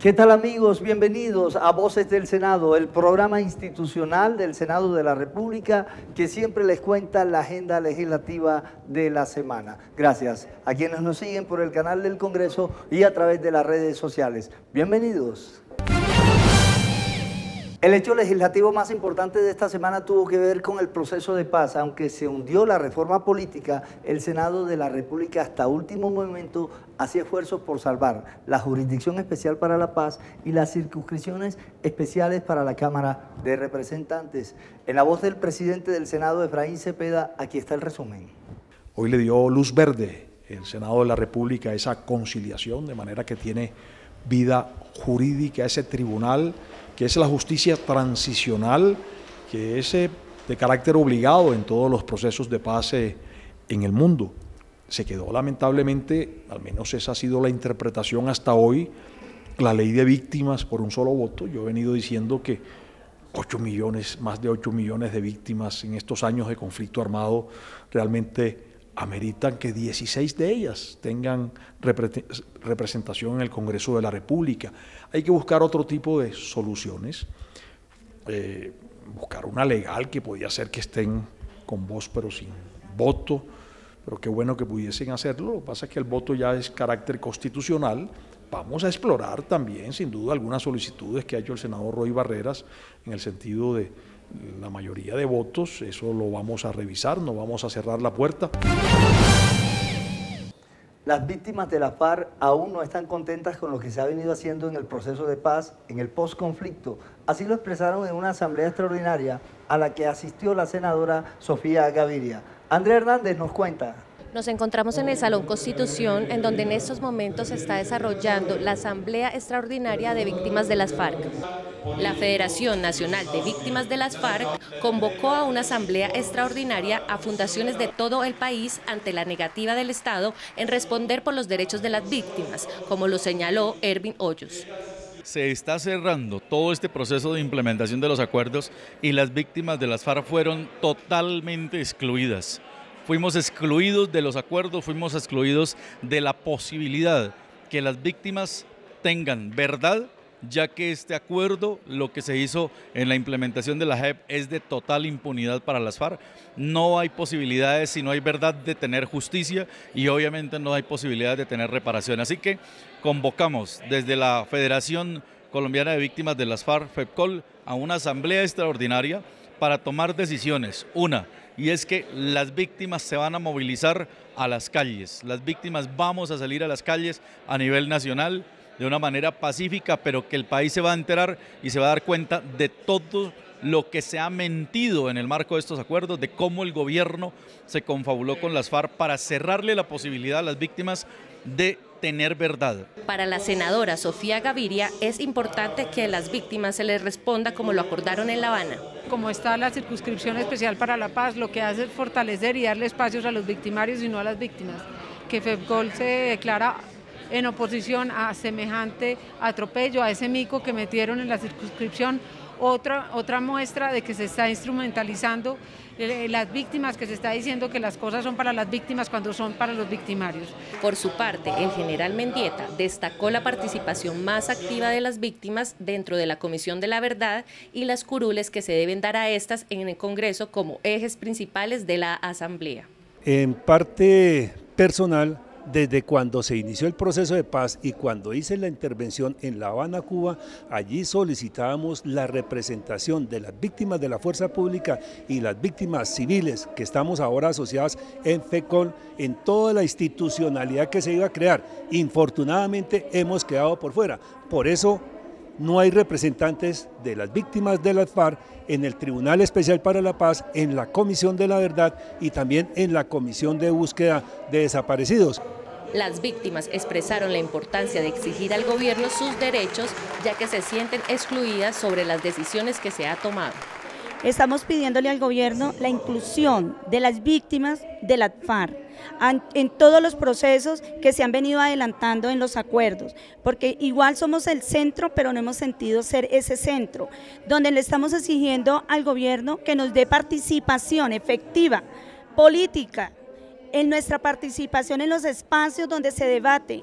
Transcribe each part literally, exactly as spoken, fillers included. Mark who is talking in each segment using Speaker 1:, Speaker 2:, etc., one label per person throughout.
Speaker 1: ¿Qué tal, amigos? Bienvenidos a Voces del Senado, el programa institucional del Senado de la República que siempre les cuenta la agenda legislativa de la semana. Gracias a quienes nos siguen por el canal del Congreso y a través de las redes sociales. Bienvenidos. El hecho legislativo más importante de esta semana tuvo que ver con el proceso de paz. Aunque se hundió la reforma política, el Senado de la República hasta último momento hacía esfuerzos por salvar la Jurisdicción Especial para la Paz y las circunscripciones especiales para la Cámara de Representantes. En la voz del presidente del Senado, Efraín Cepeda, aquí está el resumen.
Speaker 2: Hoy le dio luz verde el Senado de la República a esa conciliación, de manera que tiene vida jurídica ese tribunal, que es la justicia transicional, que es eh, de carácter obligado en todos los procesos de paz eh, en el mundo. Se quedó lamentablemente, al menos esa ha sido la interpretación hasta hoy, la ley de víctimas por un solo voto. Yo he venido diciendo que ocho millones, más de ocho millones de víctimas en estos años de conflicto armado realmente ameritan que dieciséis de ellas tengan repre- representación en el Congreso de la República. Hay que buscar otro tipo de soluciones, eh, buscar una legal que podía ser que estén con voz pero sin voto, pero qué bueno que pudiesen hacerlo. Lo que pasa es que el voto ya es carácter constitucional. Vamos a explorar también, sin duda, algunas solicitudes que ha hecho el senador Roy Barreras en el sentido de la mayoría de votos. Eso lo vamos a revisar, no vamos a cerrar la puerta.
Speaker 1: Las víctimas de la FARC aún no están contentas con lo que se ha venido haciendo en el proceso de paz, en el postconflicto. Así lo expresaron en una asamblea extraordinaria a la que asistió la senadora Sofía Gaviria. Andrea Hernández nos cuenta.
Speaker 3: Nos encontramos en el Salón Constitución, en donde en estos momentos se está desarrollando la Asamblea Extraordinaria de Víctimas de las FARC. La Federación Nacional de Víctimas de las FARC convocó a una asamblea extraordinaria a fundaciones de todo el país ante la negativa del Estado en responder por los derechos de las víctimas, como lo señaló Ervin Hoyos.
Speaker 4: Se está cerrando todo este proceso de implementación de los acuerdos y las víctimas de las FARC fueron totalmente excluidas. Fuimos excluidos de los acuerdos, fuimos excluidos de la posibilidad que las víctimas tengan verdad, ya que este acuerdo, lo que se hizo en la implementación de la J E P, es de total impunidad para las FARC. No hay posibilidades, si no hay verdad, de tener justicia y obviamente no hay posibilidades de tener reparación. Así que convocamos desde la Federación Colombiana de Víctimas de las FARC, FEPCOL, a una asamblea extraordinaria para tomar decisiones. Una, y es que las víctimas se van a movilizar a las calles. Las víctimas vamos a salir a las calles a nivel nacional de una manera pacífica, pero que el país se va a enterar y se va a dar cuenta de todo lo que se ha mentido en el marco de estos acuerdos, de cómo el gobierno se confabuló con las FARC para cerrarle la posibilidad a las víctimas de tener verdad.
Speaker 3: Para la senadora Sofía Gaviria es importante que a las víctimas se les responda como lo acordaron en La Habana.
Speaker 5: Como está la Circunscripción Especial para la Paz, lo que hace es fortalecer y darle espacios a los victimarios y no a las víctimas. Que FEPCOL se declara en oposición a semejante atropello, a ese mico que metieron en la circunscripción. Otra, otra muestra de que se está instrumentalizando eh, las víctimas, que se está diciendo que las cosas son para las víctimas cuando son para los victimarios.
Speaker 3: Por su parte, el general Mendieta destacó la participación más activa de las víctimas dentro de la Comisión de la Verdad y las curules que se deben dar a estas en el Congreso como ejes principales de la Asamblea.
Speaker 6: En parte personal, desde cuando se inició el proceso de paz y cuando hice la intervención en La Habana, Cuba, allí solicitábamos la representación de las víctimas de la fuerza pública y las víctimas civiles que estamos ahora asociadas en FEPCOL en toda la institucionalidad que se iba a crear. Infortunadamente hemos quedado por fuera, por eso no hay representantes de las víctimas de las FARC en el Tribunal Especial para la Paz, en la Comisión de la Verdad y también en la Comisión de Búsqueda de Desaparecidos.
Speaker 3: Las víctimas expresaron la importancia de exigir al gobierno sus derechos, ya que se sienten excluidas sobre las decisiones que se ha tomado.
Speaker 7: Estamos pidiéndole al gobierno la inclusión de las víctimas de las FARC en todos los procesos que se han venido adelantando en los acuerdos, porque igual somos el centro, pero no hemos sentido ser ese centro, donde le estamos exigiendo al gobierno que nos dé participación efectiva, política, en nuestra participación en los espacios donde se debate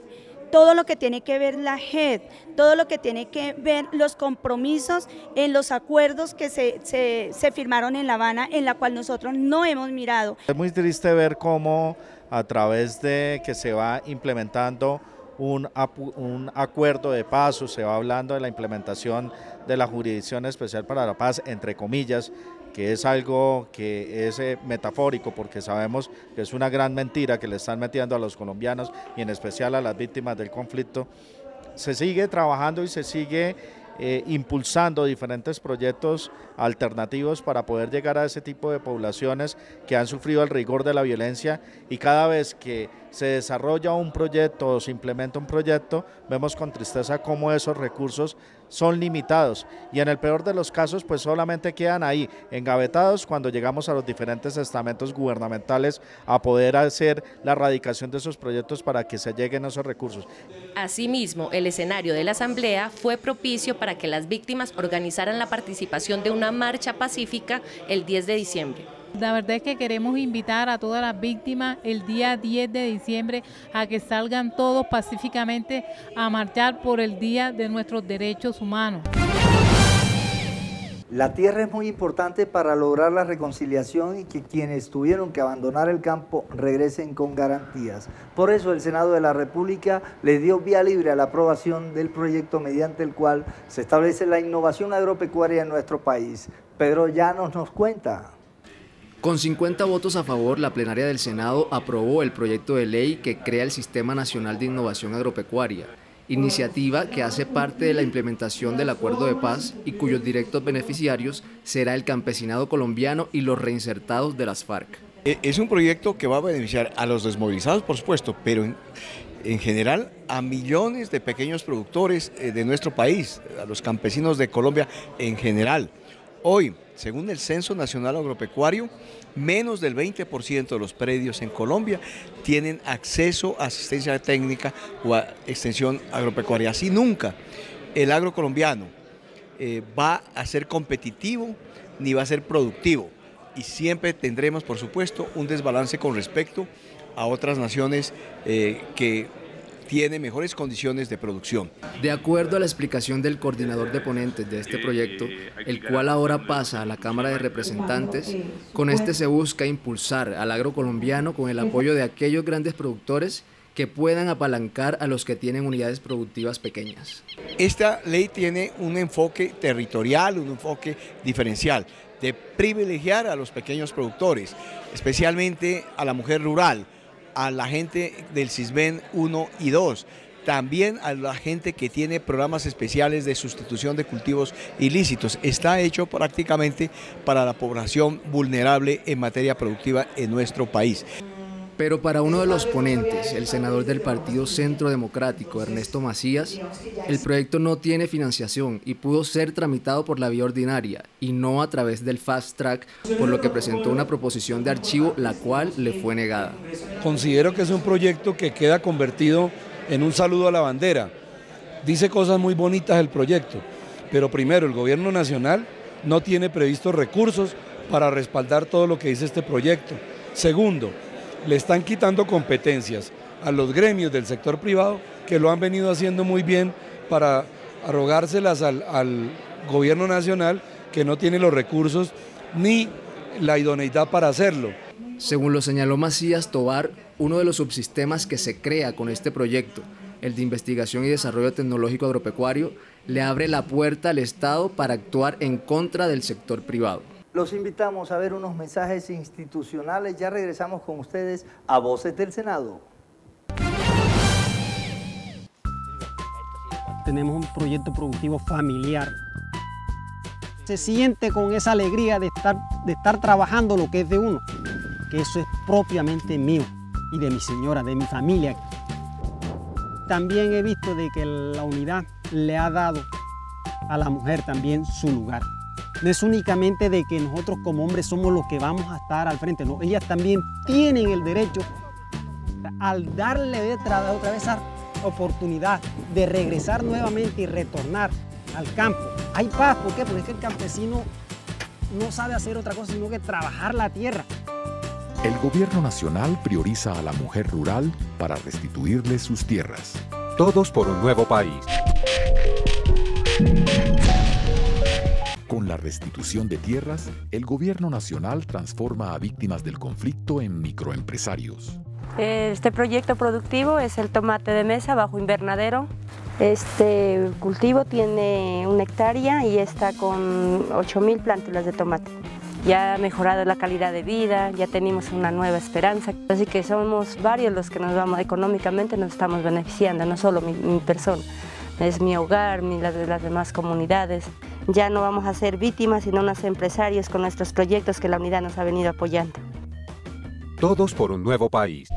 Speaker 7: todo lo que tiene que ver la J E D, todo lo que tiene que ver los compromisos en los acuerdos que se, se, se firmaron en La Habana, en la cual nosotros no hemos mirado.
Speaker 8: Es muy triste ver cómo a través de que se va implementando un, un acuerdo de paz, o se va hablando de la implementación de la Jurisdicción Especial para la Paz, entre comillas, que es algo que es eh, metafórico, porque sabemos que es una gran mentira que le están metiendo a los colombianos y en especial a las víctimas del conflicto. Se sigue trabajando y se sigue eh, impulsando diferentes proyectos alternativos para poder llegar a ese tipo de poblaciones que han sufrido el rigor de la violencia, y cada vez que se desarrolla un proyecto o se implementa un proyecto, vemos con tristeza cómo esos recursos son limitados y en el peor de los casos pues solamente quedan ahí engavetados cuando llegamos a los diferentes estamentos gubernamentales a poder hacer la erradicación de esos proyectos para que se lleguen esos recursos.
Speaker 3: Asimismo, el escenario de la asamblea fue propicio para que las víctimas organizaran la participación de una marcha pacífica el diez de diciembre.
Speaker 9: La verdad es que queremos invitar a todas las víctimas el día diez de diciembre a que salgan todos pacíficamente a marchar por el Día de nuestros Derechos Humanos.
Speaker 1: La tierra es muy importante para lograr la reconciliación y que quienes tuvieron que abandonar el campo regresen con garantías. Por eso el Senado de la República le dio vía libre a la aprobación del proyecto mediante el cual se establece la innovación agropecuaria en nuestro país. Pedro Llanos nos cuenta.
Speaker 10: Con cincuenta votos a favor, la plenaria del Senado aprobó el proyecto de ley que crea el Sistema Nacional de Innovación Agropecuaria, iniciativa que hace parte de la implementación del Acuerdo de Paz y cuyos directos beneficiarios será el campesinado colombiano y los reinsertados de las FARC.
Speaker 11: Es un proyecto que va a beneficiar a los desmovilizados, por supuesto, pero en, en general a millones de pequeños productores de nuestro país, a los campesinos de Colombia en general. Hoy, según el Censo Nacional Agropecuario, menos del veinte por ciento de los predios en Colombia tienen acceso a asistencia técnica o a extensión agropecuaria. Así nunca el agro colombiano eh, va a ser competitivo ni va a ser productivo, y siempre tendremos, por supuesto, un desbalance con respecto a otras naciones eh, que tiene mejores condiciones de producción.
Speaker 10: De acuerdo a la explicación del coordinador de ponentes de este proyecto, el cual ahora pasa a la Cámara de Representantes, con este se busca impulsar al agro colombiano con el apoyo de aquellos grandes productores que puedan apalancar a los que tienen unidades productivas pequeñas.
Speaker 11: Esta ley tiene un enfoque territorial, un enfoque diferencial, de privilegiar a los pequeños productores, especialmente a la mujer rural, a la gente del CISBEN uno y dos, también a la gente que tiene programas especiales de sustitución de cultivos ilícitos. Está hecho prácticamente para la población vulnerable en materia productiva en nuestro país.
Speaker 10: Pero para uno de los ponentes, el senador del Partido Centro Democrático, Ernesto Macías, el proyecto no tiene financiación y pudo ser tramitado por la vía ordinaria y no a través del Fast Track, por lo que presentó una proposición de archivo, la cual le fue negada.
Speaker 6: Considero que es un proyecto que queda convertido en un saludo a la bandera. Dice cosas muy bonitas el proyecto, pero primero, el gobierno nacional no tiene previstos recursos para respaldar todo lo que dice este proyecto. Segundo, le están quitando competencias a los gremios del sector privado que lo han venido haciendo muy bien para arrogárselas al, al gobierno nacional, que no tiene los recursos ni la idoneidad para hacerlo.
Speaker 10: Según lo señaló Macías Tobar, uno de los subsistemas que se crea con este proyecto, el de investigación y desarrollo tecnológico agropecuario, le abre la puerta al Estado para actuar en contra del sector privado.
Speaker 1: Los invitamos a ver unos mensajes institucionales. Ya regresamos con ustedes a Voces del Senado.
Speaker 12: Tenemos un proyecto productivo familiar. Se siente con esa alegría de estar, de estar trabajando lo que es de uno, que eso es propiamente mío y de mi señora, de mi familia. También he visto de que la unidad le ha dado a la mujer también su lugar. No es únicamente de que nosotros como hombres somos los que vamos a estar al frente, no, ellas también tienen el derecho, al darle otra, otra vez esa oportunidad de regresar nuevamente y retornar al campo. Hay paz, ¿por qué? Porque es que el campesino no sabe hacer otra cosa sino que trabajar la tierra.
Speaker 13: El gobierno nacional prioriza a la mujer rural para restituirle sus tierras. Todos por un nuevo país.
Speaker 14: Con la restitución de tierras, el gobierno nacional transforma a víctimas del conflicto en microempresarios.
Speaker 15: Este proyecto productivo es el tomate de mesa bajo invernadero. Este cultivo tiene una hectárea y está con ocho mil plántulas de tomate. Ya ha mejorado la calidad de vida, ya tenemos una nueva esperanza. Así que somos varios los que nos vamos económicamente, nos estamos beneficiando, no solo mi, mi persona. Es mi hogar, mi, las, las demás comunidades. Ya no vamos a ser víctimas, sino unos empresarios con nuestros proyectos que la unidad nos ha venido apoyando.
Speaker 13: Todos por un nuevo país.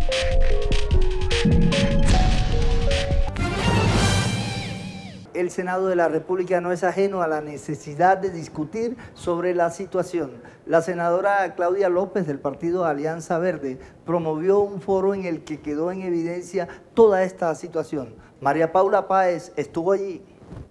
Speaker 1: El Senado de la República no es ajeno a la necesidad de discutir sobre la situación. La senadora Claudia López del partido Alianza Verde promovió un foro en el que quedó en evidencia toda esta situación. María Paula Páez estuvo allí.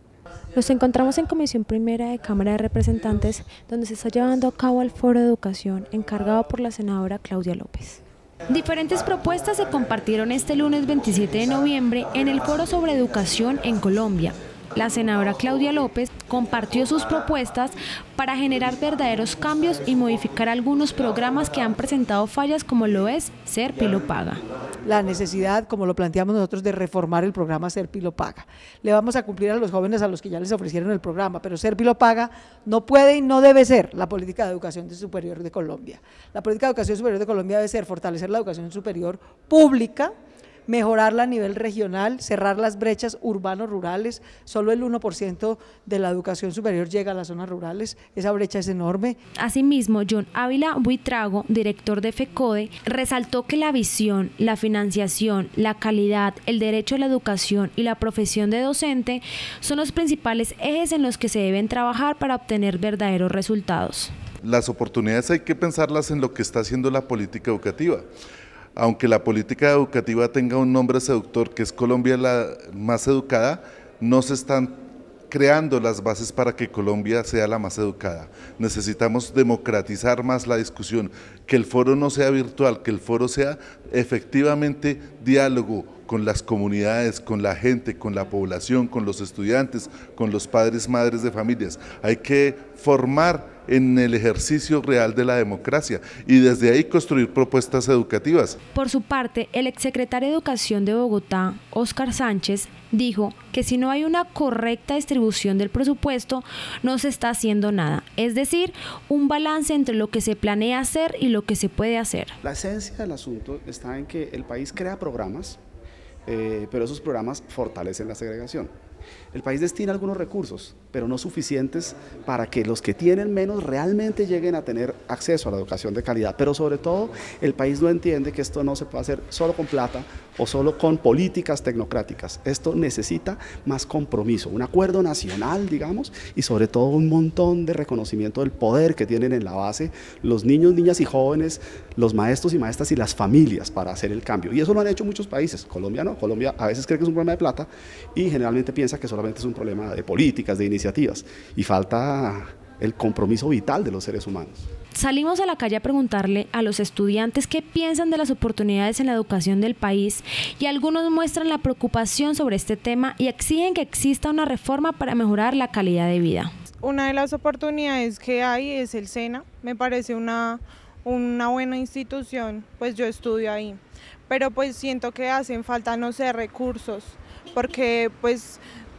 Speaker 16: Nos encontramos en Comisión Primera de Cámara de Representantes, donde se está llevando a cabo el Foro de Educación encargado por la senadora Claudia López.
Speaker 17: Diferentes propuestas se compartieron este lunes veintisiete de noviembre en el Foro sobre Educación en Colombia. La senadora Claudia López compartió sus propuestas para generar verdaderos cambios y modificar algunos programas que han presentado fallas, como lo es Serpi lo Paga.
Speaker 18: La necesidad, como lo planteamos nosotros, de reformar el programa Serpi lo Paga. Le vamos a cumplir a los jóvenes a los que ya les ofrecieron el programa, pero Serpi lo Paga no puede y no debe ser la política de educación superior de Colombia. La política de educación superior de Colombia debe ser fortalecer la educación superior pública, mejorarla a nivel regional, cerrar las brechas urbanos-rurales. Solo el uno por ciento de la educación superior llega a las zonas rurales, esa brecha es enorme.
Speaker 17: Asimismo, John Ávila Buitrago, director de FECODE, resaltó que la visión, la financiación, la calidad, el derecho a la educación y la profesión de docente son los principales ejes en los que se deben trabajar para obtener verdaderos resultados.
Speaker 19: Las oportunidades hay que pensarlas en lo que está haciendo la política educativa. Aunque la política educativa tenga un nombre seductor, que es Colombia la más educada, no se están creando las bases para que Colombia sea la más educada. Necesitamos democratizar más la discusión, que el foro no sea virtual, que el foro sea efectivamente diálogo con las comunidades, con la gente, con la población, con los estudiantes, con los padres, madres de familias. Hay que formar en el ejercicio real de la democracia y desde ahí construir propuestas educativas.
Speaker 17: Por su parte, el exsecretario de Educación de Bogotá, Óscar Sánchez, dijo que si no hay una correcta distribución del presupuesto, no se está haciendo nada, es decir, un balance entre lo que se planea hacer y lo que se puede hacer.
Speaker 20: La esencia del asunto está en que el país crea programas, eh, pero esos programas fortalecen la segregación. El país destina algunos recursos, pero no suficientes para que los que tienen menos realmente lleguen a tener acceso a la educación de calidad. Pero sobre todo, el país no entiende que esto no se puede hacer solo con plata o solo con políticas tecnocráticas. Esto necesita más compromiso, un acuerdo nacional, digamos, y sobre todo un montón de reconocimiento del poder que tienen en la base los niños, niñas y jóvenes, los maestros y maestras y las familias para hacer el cambio. Y eso lo han hecho muchos países. Colombia no. Colombia a veces cree que es un problema de plata y generalmente piensa que solamente es un problema de políticas, de iniciativas, y falta el compromiso vital de los seres humanos.
Speaker 17: Salimos a la calle a preguntarle a los estudiantes qué piensan de las oportunidades en la educación del país, y algunos muestran la preocupación sobre este tema y exigen que exista una reforma para mejorar la calidad de vida.
Speaker 21: Una de las oportunidades que hay es el SENA, me parece una, una buena institución, pues yo estudio ahí, pero pues siento que hacen falta, no sé, recursos, porque pues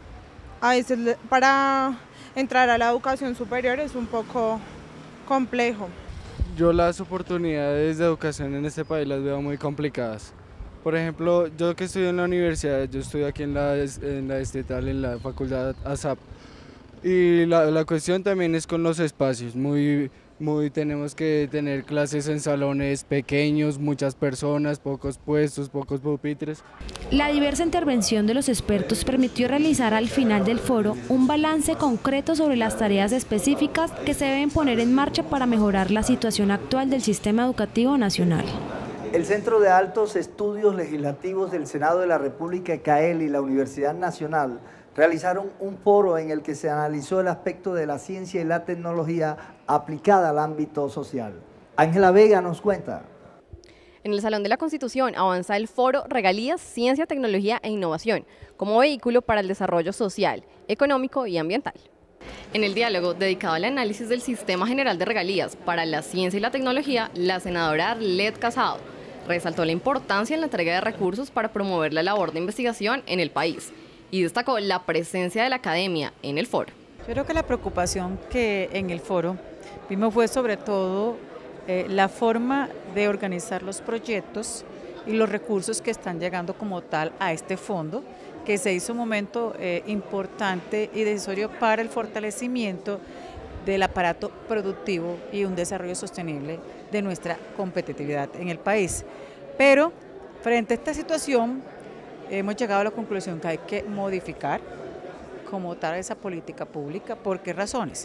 Speaker 21: a veces para entrar a la educación superior es un poco complejo.
Speaker 22: Yo las oportunidades de educación en este país las veo muy complicadas. Por ejemplo, yo que estudio en la universidad, yo estudio aquí en la, en la estatal, en la facultad A S A P, y la, la cuestión también es con los espacios, muy... Muy, tenemos que tener clases en salones pequeños, muchas personas, pocos puestos, pocos pupitres.
Speaker 17: La diversa intervención de los expertos permitió realizar al final del foro un balance concreto sobre las tareas específicas que se deben poner en marcha para mejorar la situación actual del sistema educativo nacional.
Speaker 1: El Centro de Altos Estudios Legislativos del Senado de la República, CAEL, y la Universidad Nacional realizaron un foro en el que se analizó el aspecto de la ciencia y la tecnología aplicada al ámbito social. Ángela Vega nos cuenta.
Speaker 2: En el Salón de la Constitución avanza el foro Regalías, Ciencia, Tecnología e Innovación, como vehículo para el desarrollo social, económico y ambiental. En el diálogo dedicado al análisis del Sistema General de Regalías para la Ciencia y la Tecnología, la senadora Arlet Casado resaltó la importancia en la entrega de recursos para promover la labor de investigación en el país y destacó la presencia de la academia en el foro.
Speaker 4: Yo creo que la preocupación que en el foro vimos fue sobre todo eh, la forma de organizar los proyectos y los recursos que están llegando como tal a este fondo, que se hizo un momento eh, importante y decisorio para el fortalecimiento del aparato productivo y un desarrollo sostenible de nuestra competitividad en el país. Pero frente a esta situación hemos llegado a la conclusión que hay que modificar como tal esa política pública. ¿Por qué razones?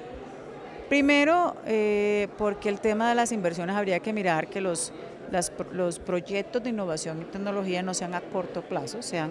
Speaker 4: Primero, eh, porque el tema de las inversiones habría que mirar que los, las, los proyectos de innovación y tecnología no sean a corto plazo, sean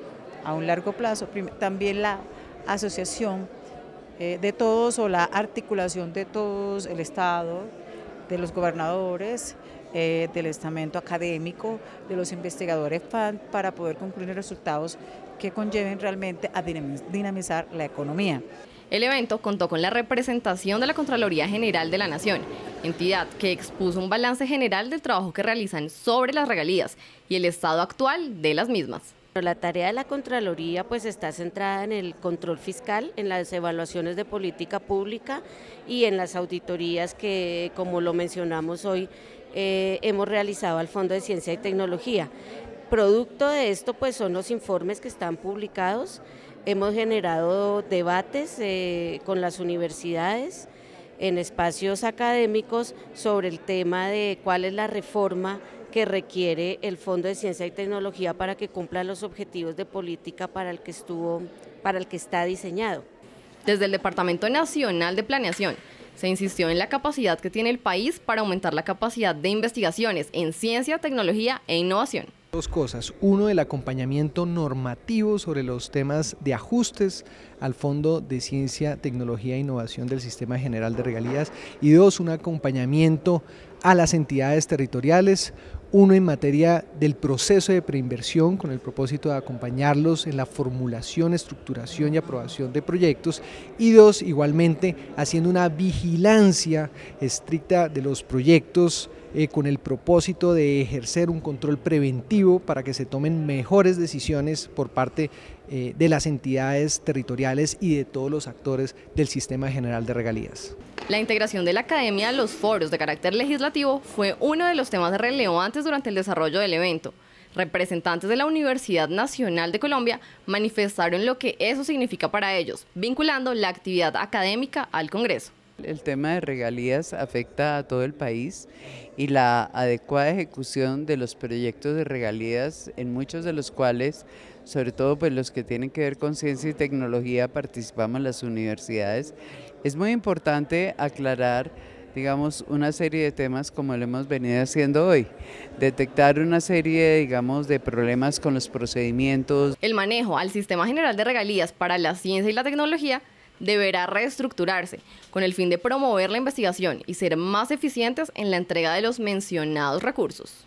Speaker 4: a un largo plazo. También la asociación eh, de todos o la articulación de todos, el Estado, de los gobernadores, eh, del estamento académico, de los investigadores F A N, para poder concluir resultados que conlleven realmente a dinamizar la economía.
Speaker 2: El evento contó con la representación de la Contraloría General de la Nación, entidad que expuso un balance general del trabajo que realizan sobre las regalías y el estado actual de las mismas.
Speaker 23: La tarea de la Contraloría pues está centrada en el control fiscal, en las evaluaciones de política pública y en las auditorías que, como lo mencionamos hoy, eh, hemos realizado al Fondo de Ciencia y Tecnología. Producto de esto pues son los informes que están publicados. Hemos generado debates eh, con las universidades en espacios académicos sobre el tema de cuál es la reforma que requiere el Fondo de Ciencia y Tecnología para que cumpla los objetivos de política para el que estuvo, para el que está diseñado.
Speaker 2: Desde el Departamento Nacional de Planeación se insistió en la capacidad que tiene el país para aumentar la capacidad de investigaciones en ciencia, tecnología e innovación.
Speaker 24: Dos cosas, uno, el acompañamiento normativo sobre los temas de ajustes al Fondo de Ciencia, Tecnología e Innovación del Sistema General de Regalías, y dos, un acompañamiento a las entidades territoriales, uno en materia del proceso de preinversión con el propósito de acompañarlos en la formulación, estructuración y aprobación de proyectos, y dos, igualmente haciendo una vigilancia estricta de los proyectos eh, con el propósito de ejercer un control preventivo para que se tomen mejores decisiones por parte eh, de las entidades territoriales y de todos los actores del Sistema General de Regalías.
Speaker 2: La integración de la academia a los foros de carácter legislativo fue uno de los temas relevantes durante el desarrollo del evento. Representantes de la Universidad Nacional de Colombia manifestaron lo que eso significa para ellos, vinculando la actividad académica al Congreso.
Speaker 25: El tema de regalías afecta a todo el país y la adecuada ejecución de los proyectos de regalías, en muchos de los cuales, sobre todo pues los que tienen que ver con ciencia y tecnología, participamos las universidades. Es muy importante aclarar, digamos, una serie de temas como lo hemos venido haciendo hoy, detectar una serie, digamos, de problemas con los procedimientos.
Speaker 2: El manejo al Sistema General de Regalías para la Ciencia y la Tecnología deberá reestructurarse con el fin de promover la investigación y ser más eficientes en la entrega de los mencionados recursos.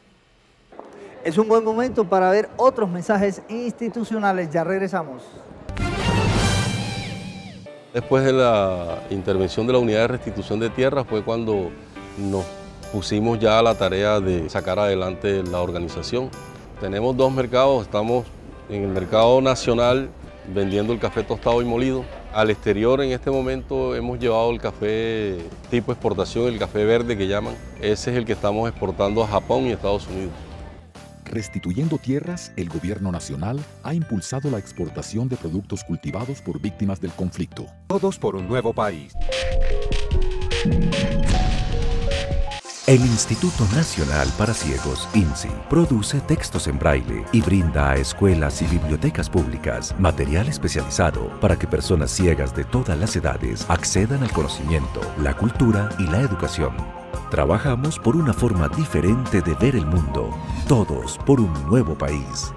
Speaker 1: Es un buen momento para ver otros mensajes institucionales. Ya regresamos.
Speaker 26: Después de la intervención de la Unidad de Restitución de Tierras fue cuando nos pusimos ya a la tarea de sacar adelante la organización. Tenemos dos mercados, estamos en el mercado nacional vendiendo el café tostado y molido. Al exterior en este momento hemos llevado el café tipo exportación, el café verde que llaman. Ese es el que estamos exportando a Japón y Estados Unidos.
Speaker 14: Restituyendo Tierras, el Gobierno Nacional ha impulsado la exportación de productos cultivados por víctimas del conflicto.
Speaker 13: Todos por un nuevo país.
Speaker 27: El Instituto Nacional para Ciegos, INCI, produce textos en braille y brinda a escuelas y bibliotecas públicas material especializado para que personas ciegas de todas las edades accedan al conocimiento, la cultura y la educación. Trabajamos por una forma diferente de ver el mundo, todos por un nuevo país.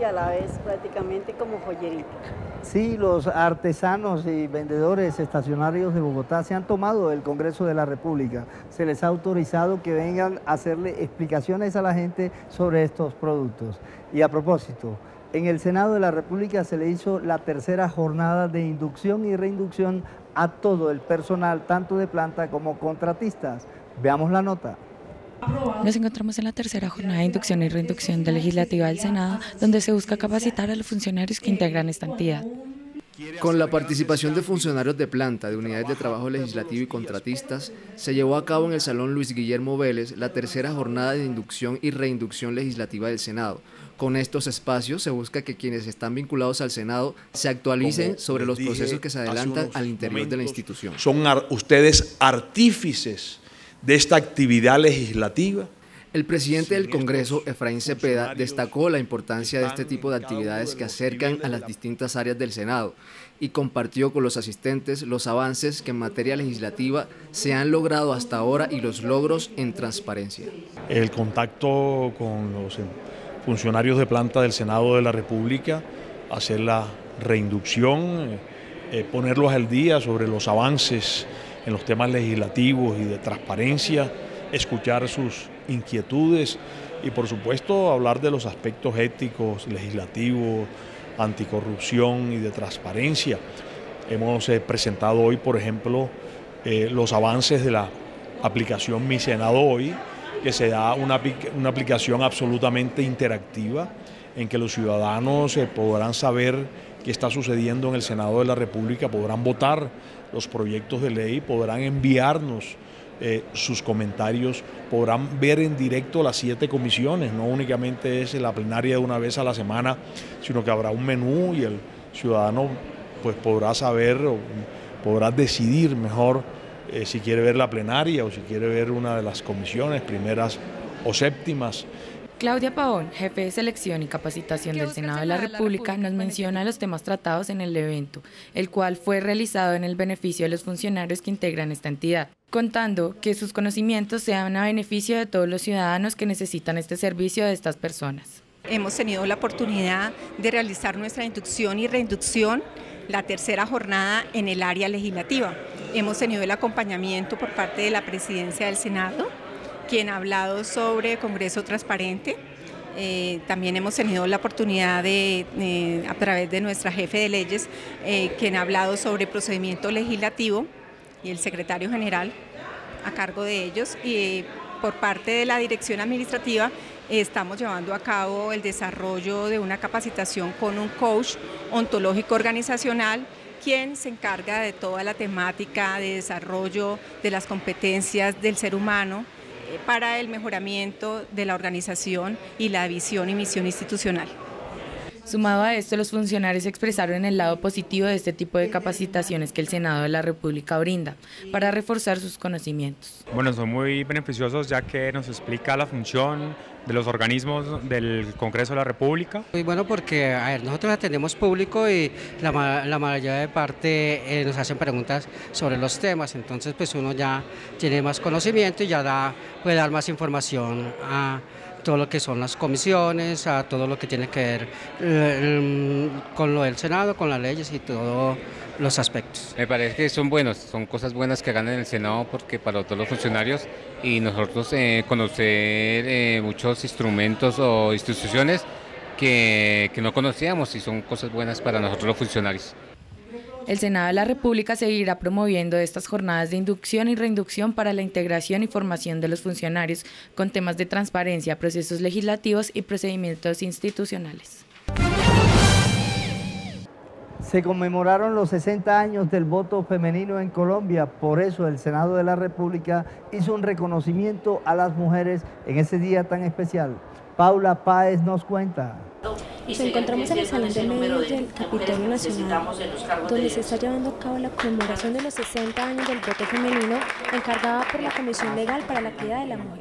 Speaker 3: y a la vez prácticamente como joyería.
Speaker 1: Sí, los artesanos y vendedores estacionarios de Bogotá se han tomado el Congreso de la República. Se les ha autorizado que vengan a hacerle explicaciones a la gente sobre estos productos. Y a propósito, en el Senado de la República se le hizo la tercera jornada de inducción y reinducción a todo el personal, tanto de planta como contratistas. Veamos la nota.
Speaker 5: Nos encontramos en la tercera jornada de inducción y reinducción de legislativa del Senado, donde se busca capacitar a los funcionarios que integran esta entidad.
Speaker 10: Con la participación de funcionarios de planta, de unidades de trabajo legislativo y contratistas, se llevó a cabo en el Salón Luis Guillermo Vélez la tercera jornada de inducción y reinducción legislativa del Senado. Con estos espacios se busca que quienes están vinculados al Senado se actualicen Como sobre los procesos que se adelantan al interior de la institución.
Speaker 6: Son ar- ustedes artífices de esta actividad legislativa.
Speaker 10: El presidente del Congreso, Efraín Cepeda, destacó la importancia de este tipo de actividades que acercan a las distintas áreas del Senado y compartió con los asistentes los avances que en materia legislativa se han logrado hasta ahora y los logros en transparencia.
Speaker 6: El contacto con los funcionarios de planta del Senado de la República, hacer la reinducción, eh, ponerlos al día sobre los avances en los temas legislativos y de transparencia, escuchar sus inquietudes y por supuesto hablar de los aspectos éticos, legislativos, anticorrupción y de transparencia. Hemos eh, presentado hoy, por ejemplo, eh, los avances de la aplicación Mi Senado Hoy, que se da una, una aplicación absolutamente interactiva en que los ciudadanos eh, podrán saber qué está sucediendo en el Senado de la República, podrán votar los proyectos de ley, podrán enviarnos eh, sus comentarios, podrán ver en directo las siete comisiones, no únicamente es la plenaria de una vez a la semana, sino que habrá un menú y el ciudadano pues podrá saber o podrá decidir mejor eh, si quiere ver la plenaria o si quiere ver una de las comisiones, primeras o séptimas.
Speaker 5: Claudia Pavón, jefe de selección y capacitación del Senado de la República, nos menciona los temas tratados en el evento, el cual fue realizado en el beneficio de los funcionarios que integran esta entidad, contando que sus conocimientos sean a beneficio de todos los ciudadanos que necesitan este servicio de estas personas.
Speaker 7: Hemos tenido la oportunidad de realizar nuestra inducción y reinducción, la tercera jornada en el área legislativa. Hemos tenido el acompañamiento por parte de la Presidencia del Senado, quien ha hablado sobre Congreso Transparente. Eh, también hemos tenido la oportunidad de, eh, a través de nuestra jefe de leyes, eh, quien ha hablado sobre procedimiento legislativo y el secretario general a cargo de ellos. Y eh, por parte de la dirección administrativa eh, estamos llevando a cabo el desarrollo de una capacitación con un coach ontológico organizacional, quien se encarga de toda la temática de desarrollo de las competencias del ser humano para el mejoramiento de la organización y la visión y misión institucional.
Speaker 5: Sumado a esto, los funcionarios expresaron el lado positivo de este tipo de capacitaciones que el Senado de la República brinda para reforzar sus conocimientos.
Speaker 8: Bueno, son muy beneficiosos ya que nos explica la función de los organismos del Congreso de la República.
Speaker 9: Muy bueno porque a ver, nosotros atendemos público y la, la mayoría de parte eh, nos hacen preguntas sobre los temas, entonces pues uno ya tiene más conocimiento y ya da, puede dar más información a todo lo que son las comisiones, a todo lo que tiene que ver eh, con lo del Senado, con las leyes y todos los aspectos.
Speaker 11: Me parece que son buenos, son cosas buenas que hagan en el Senado porque para todos los funcionarios y nosotros eh, conocer eh, muchos instrumentos o instituciones que, que no conocíamos y son cosas buenas para nosotros los funcionarios.
Speaker 5: El Senado de la República seguirá promoviendo estas jornadas de inducción y reinducción para la integración y formación de los funcionarios con temas de transparencia, procesos legislativos y procedimientos institucionales.
Speaker 1: Se conmemoraron los sesenta años del voto femenino en Colombia, por eso el Senado de la República hizo un reconocimiento a las mujeres en ese día tan especial. Paula Páez nos cuenta.
Speaker 16: Nos encontramos en el Salón de Medios del Capitolio Nacional, donde se está llevando a cabo la conmemoración de los sesenta años del voto femenino encargada por la Comisión Legal para la Equidad de la Mujer.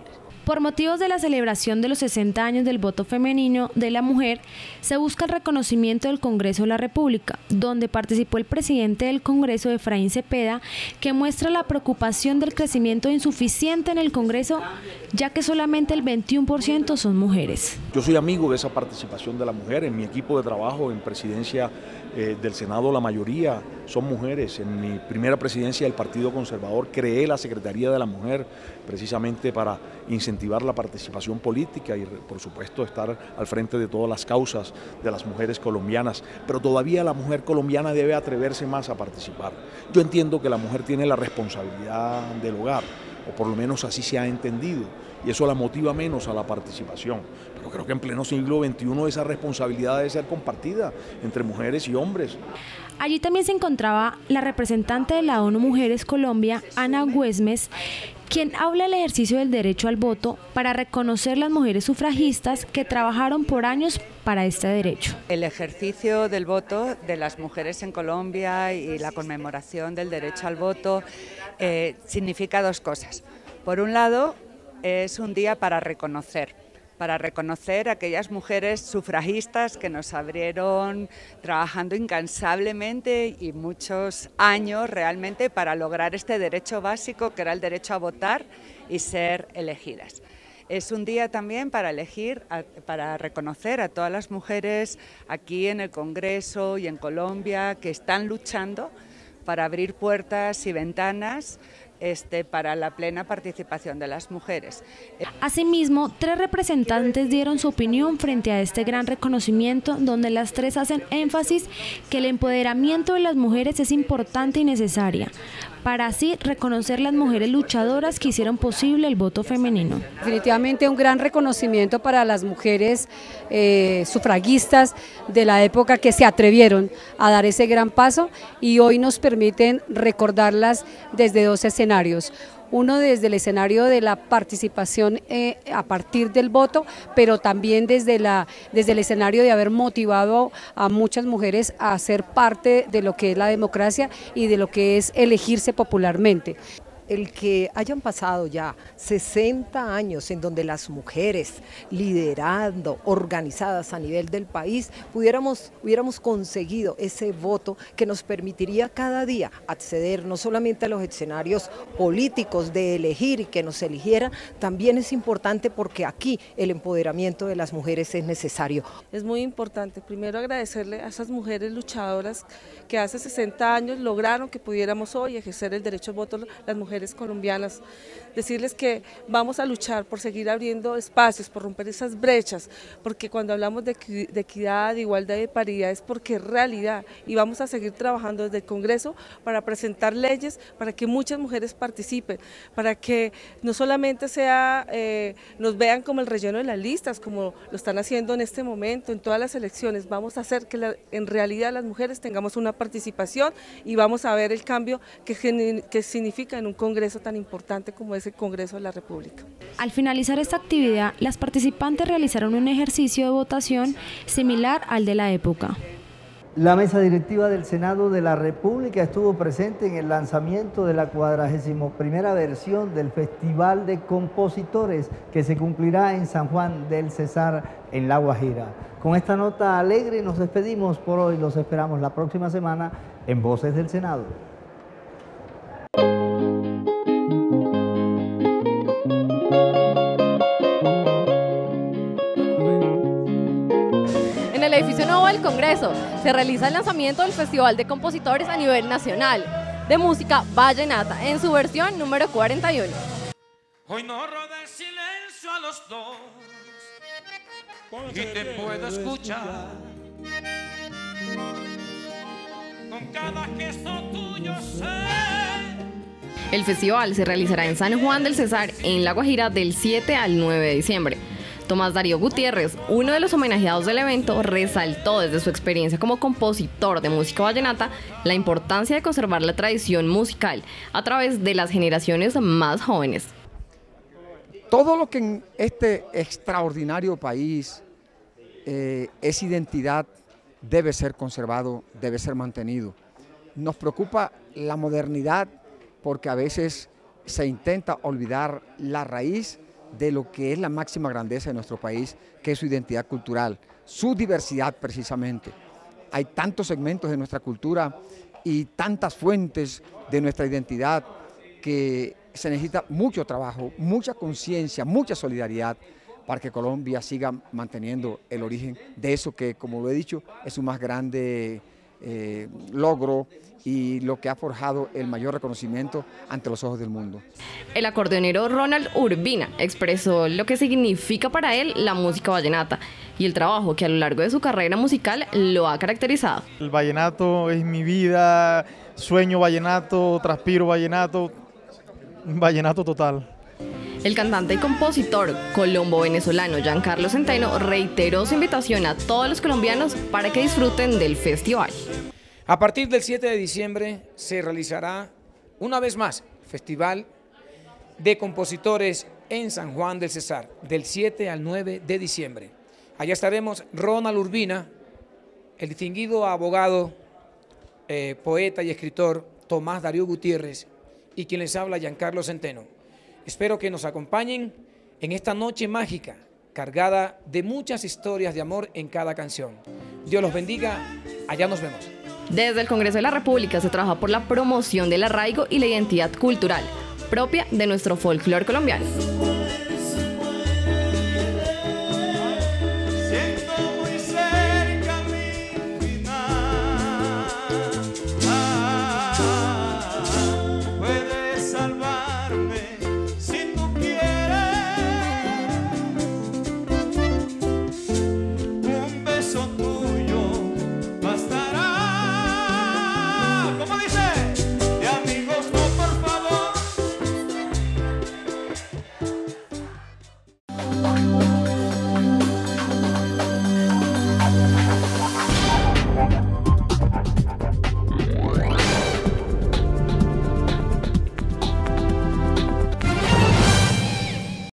Speaker 17: Por motivos de la celebración de los sesenta años del voto femenino de la mujer, se busca el reconocimiento del Congreso de la República, donde participó el presidente del Congreso, Efraín Cepeda, que muestra la preocupación del crecimiento insuficiente en el Congreso, ya que solamente el veintiuno por ciento son mujeres.
Speaker 6: Yo soy amigo de esa participación de la mujer. En mi equipo de trabajo, en presidencia eh, del Senado, la mayoría son mujeres. En mi primera presidencia del Partido Conservador creé la Secretaría de la Mujer precisamente para incentivar la participación política y, por supuesto, estar al frente de todas las causas de las mujeres colombianas. Pero todavía la mujer colombiana debe atreverse más a participar. Yo entiendo que la mujer tiene la responsabilidad del hogar, o por lo menos así se ha entendido, y eso la motiva menos a la participación. Pero creo que en pleno siglo veintiuno esa responsabilidad debe ser compartida entre mujeres y hombres.
Speaker 17: Allí también se encontraba la representante de la ONU Mujeres Colombia, Ana Güemes, quien habla del ejercicio del derecho al voto para reconocer las mujeres sufragistas que trabajaron por años para este derecho.
Speaker 12: El ejercicio del voto de las mujeres en Colombia y la conmemoración del derecho al voto eh, significa dos cosas. Por un lado, es un día para reconocer, para reconocer a aquellas mujeres sufragistas que nos abrieron trabajando incansablemente y muchos años realmente para lograr este derecho básico que era el derecho a votar y ser elegidas. Es un día también para elegir, para reconocer a todas las mujeres aquí en el Congreso y en Colombia que están luchando para abrir puertas y ventanas Este, para la plena participación de las mujeres.
Speaker 17: Asimismo, tres representantes dieron su opinión frente a este gran reconocimiento, donde las tres hacen énfasis que el empoderamiento de las mujeres es importante y necesaria, para así reconocer las mujeres luchadoras que hicieron posible el voto femenino.
Speaker 15: Definitivamente un gran reconocimiento para las mujeres eh, sufragistas de la época que se atrevieron a dar ese gran paso y hoy nos permiten recordarlas desde dos escenarios. Uno desde el escenario de la participación eh, a partir del voto, pero también desde, la, desde el escenario de haber motivado a muchas mujeres a ser parte de lo que es la democracia y de lo que es elegirse popularmente.
Speaker 18: El que hayan pasado ya sesenta años en donde las mujeres liderando, organizadas a nivel del país, pudiéramos, hubiéramos conseguido ese voto que nos permitiría cada día acceder no solamente a los escenarios políticos de elegir y que nos eligiera, también es importante porque aquí el empoderamiento de las mujeres es necesario.
Speaker 19: Es muy importante, primero agradecerle a esas mujeres luchadoras que hace sesenta años lograron que pudiéramos hoy ejercer el derecho al voto las mujeres colombianas, decirles que vamos a luchar por seguir abriendo espacios, por romper esas brechas, porque cuando hablamos de, de equidad, de igualdad y de paridad es porque es realidad y vamos a seguir trabajando desde el Congreso para presentar leyes para que muchas mujeres participen, para que no solamente sea, eh, nos vean como el relleno de las listas, como lo están haciendo en este momento, en todas las elecciones, vamos a hacer que la, en realidad las mujeres tengamos una participación y vamos a ver el cambio que, que significa en un Congreso tan importante como es el Congreso de la República.
Speaker 17: Al finalizar esta actividad, las participantes realizaron un ejercicio de votación similar al de la época.
Speaker 1: La mesa directiva del Senado de la República estuvo presente en el lanzamiento de la cuadragésima primera versión del Festival de Compositores que se cumplirá en San Juan del Cesar, en La Guajira. Con esta nota alegre nos despedimos por hoy, los esperamos la próxima semana en Voces del Senado.
Speaker 2: En el edificio nuevo del Congreso se realiza el lanzamiento del Festival de Compositores a nivel nacional de música vallenata en su versión número cuarenta y uno.
Speaker 20: Hoy no roda el silencio a los dos y te puedo escuchar con cada gesto tuyo sé.
Speaker 2: El festival se realizará en San Juan del Cesar, en La Guajira, del siete al nueve de diciembre. Tomás Darío Gutiérrez, uno de los homenajeados del evento, resaltó desde su experiencia como compositor de música vallenata la importancia de conservar la tradición musical a través de las generaciones más jóvenes.
Speaker 21: Todo lo que en este extraordinario país eh, es identidad debe ser conservado, debe ser mantenido. Nos preocupa la modernidad porque a veces se intenta olvidar la raíz de lo que es la máxima grandeza de nuestro país, que es su identidad cultural, su diversidad precisamente. Hay tantos segmentos de nuestra cultura y tantas fuentes de nuestra identidad que se necesita mucho trabajo, mucha conciencia, mucha solidaridad para que Colombia siga manteniendo el origen de eso que, como lo he dicho, es su más grande eh, logro y lo que ha forjado el mayor reconocimiento ante los ojos del mundo.
Speaker 2: El acordeonero Ronald Urbina expresó lo que significa para él la música vallenata y el trabajo que a lo largo de su carrera musical lo ha caracterizado.
Speaker 4: El vallenato es mi vida, sueño vallenato, transpiro vallenato, vallenato total.
Speaker 2: El cantante y compositor colombo-venezolano Giancarlo Centeno reiteró su invitación a todos los colombianos para que disfruten del festival.
Speaker 14: A partir del siete de diciembre se realizará una vez más Festival de Compositores en San Juan del Cesar, del siete al nueve de diciembre. Allá estaremos Ronald Urbina, el distinguido abogado, eh, poeta y escritor Tomás Darío Gutiérrez y quien les habla Giancarlo Centeno. Espero que nos acompañen en esta noche mágica, cargada de muchas historias de amor en cada canción. Dios los bendiga, allá nos vemos.
Speaker 2: Desde el Congreso de la República se trabaja por la promoción del arraigo y la identidad cultural propia de nuestro folclore colombiano.